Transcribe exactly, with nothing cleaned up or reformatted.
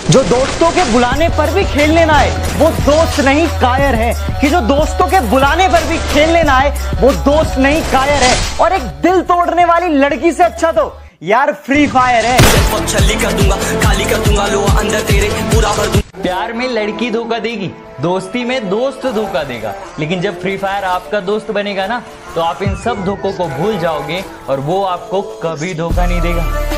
जो दोस्तों के बुलाने पर भी खेलने ना आए वो दोस्त नहीं कायर है। कि जो दोस्तों के बुलाने पर भी खेलने ना आए वो दोस्त नहीं कायर है। और एक दिल तोड़ने वाली लड़की से अच्छा तो यार फ्री फायर है। छली कर दूंगा, खाली कर दूंगा, लो अंदर तेरे पूरा भर दूंगा। प्यार में लड़की धोखा देगी, दोस्ती में दोस्त धोखा देगा, लेकिन जब फ्री फायर आपका दोस्त बनेगा ना तो आप इन सब धोखों को भूल जाओगे और वो आपको कभी धोखा नहीं देगा।